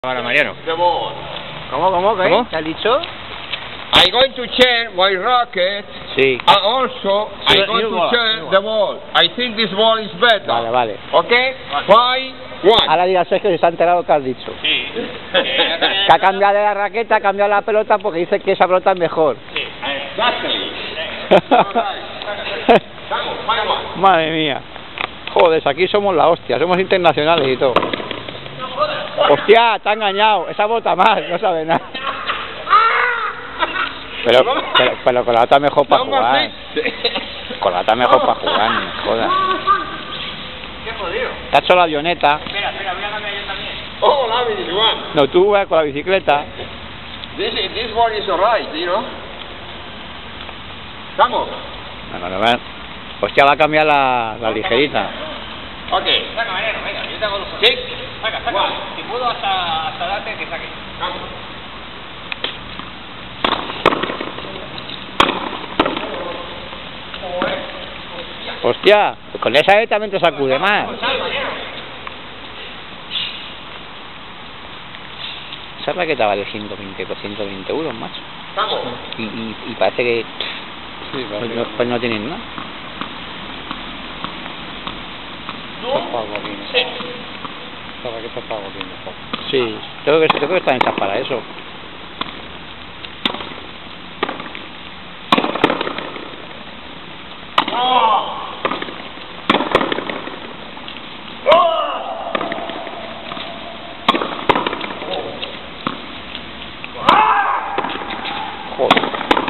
Ahora, Mariano. ¿Cómo? ¿Cómo? ¿Qué has dicho? I'm going to change my racket. Sí. And also, I'm going to change the ball. I think this ball is better. Vale. Okay? 5, 1. Ahora diga Sergio si se ha enterado que has dicho. Sí. Que ha cambiado de la raqueta, ha cambiado la pelota porque dice que esa pelota es mejor. Sí. Exactly. Madre mía. Joder, aquí somos la hostia, somos internacionales y todo. Hostia, te ha engañado, esa bota más, no sabe nada. Pero con la otra mejor para jugar. Con la otra mejor para jugar, no me jodas. Qué jodido. Te ha hecho la avioneta. Espera, voy a cambiar yo también. Oh, la this one. No, tú vas con la bicicleta. This one is alright, you know. Vamos. No. Hostia, va a cambiar la ligerita. Okay. Saca, Mariano, venga, yo te hago los Six. Saca. One. Si puedo hasta darte que saque. Vamos. Hostia, pues con esa también te sacude más. Esa raqueta vale 120 euros, macho. Vamos. Y parece que Sí, pues no tienen nada. Esta raqueta está bien mejor. Sí, creo que están hechas para eso. Joder.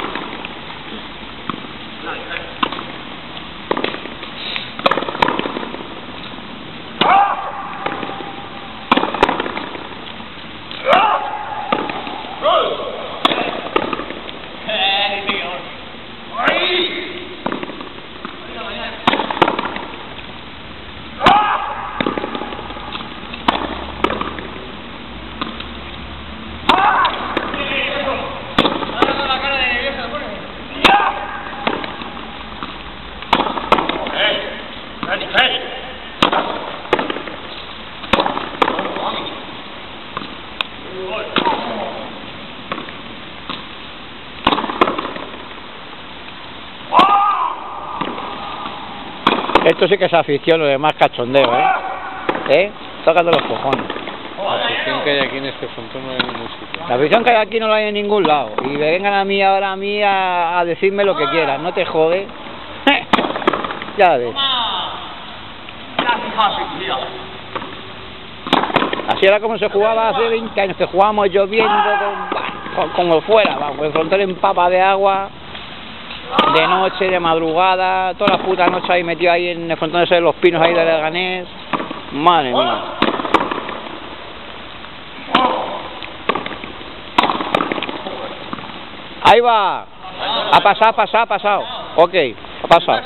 Esto sí que es afición, lo demás cachondeo, Tócate los cojones. La afición que hay aquí en este frontón no hay en ningún sitio. La afición que hay aquí no la hay en ningún lado. Y vengan a mí ahora a decirme lo que quieran, no te jode. Ya ves. Así era como se jugaba hace 20 años, que jugábamos lloviendo, como fuera, vamos, el frontón en papa de agua, de noche, de madrugada, toda la puta noche ahí metido ahí en el frontón ese de los pinos ahí de Leganés. Madre mía. Ahí va. Ha pasado. Ok, ha pasado.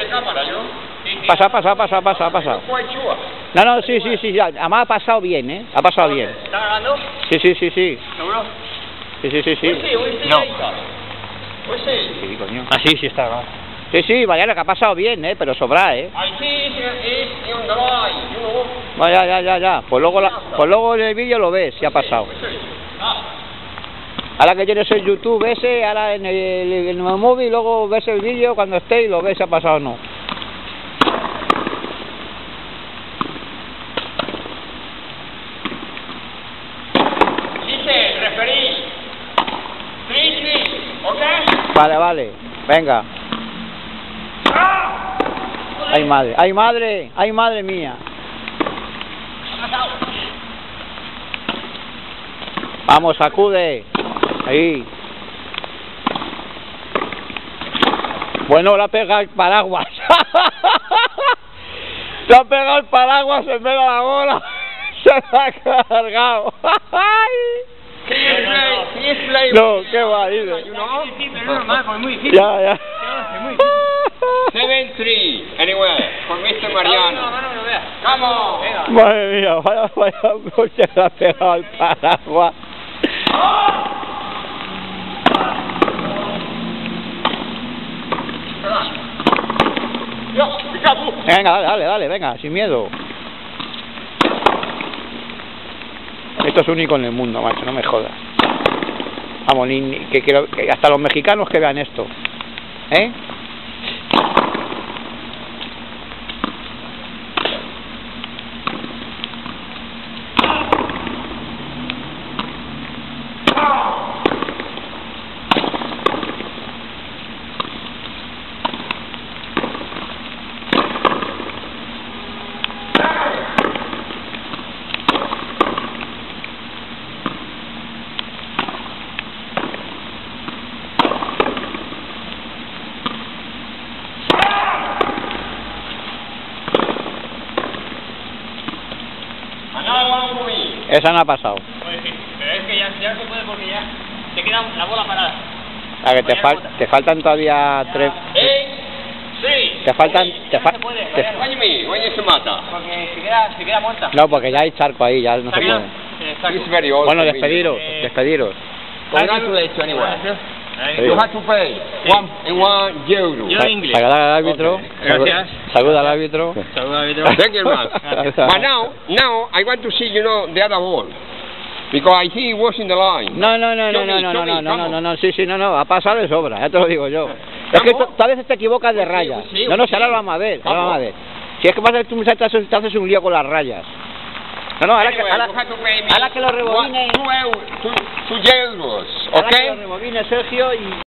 Ha pasado. No, sí, ya. Además ha pasado bien, Ha pasado bien. ¿Está grabando? Sí. ¿Seguro? Sí. No. Sí, coño. Ah, sí, está grabando. Sí, Mariano, que ha pasado bien, pero sobra, Vaya, ya. Pues luego en el vídeo lo ves, si ha pasado. Ahora que tienes el YouTube ese, ahora en el móvil, luego ves el vídeo cuando esté y lo ves si ha pasado o no. Vale, venga. Ay madre mía. Vamos, sacude. Ahí. Bueno, le ha pegado el paraguas. Le ha pegado el paraguas en vez de la bola. Se la ha cargado. No, qué va, dice. Ya. 7-3. Anyway, for Mr. Mariano. Vamos. Madre mía, vaya coche le ha pegado el paraguas. Venga, dale, venga, sin miedo. Esto es único en el mundo, macho, no me jodas. Vamos, que hasta los mexicanos que vean esto. ¿Eh? Esa no ha pasado. Pues sí, pero es que ya se puede porque ya te queda la bola parada. A que te faltan todavía 3. Sí. Te faltan. What do you mean? When is the matter? Porque se queda muerta. No, porque ya hay charco ahí, ya no se puede. It's very old. Bueno, for me. despediros. Congratulations anyway. Sí. You have to pay Sí. one euro. Yo en inglés. Saluda al árbitro. Okay. Gracias. Saluda al árbitro. Saludos, Víctor. Thank you, man. But now I want to see, the other ball. Because I think it was in the line. No, sí, no, ha pasado de sobra, ya te lo digo yo. Es que tú a veces te equivocas de rayas. Sí, No, sí. ahora lo vamos a ver, Si es que pasa que tú te haces un lío con las rayas. No, ahora Anyway, you have to pay me ahora que lo rebobine. 2 euros. Ahora que Okay? lo rebobine, Sergio, y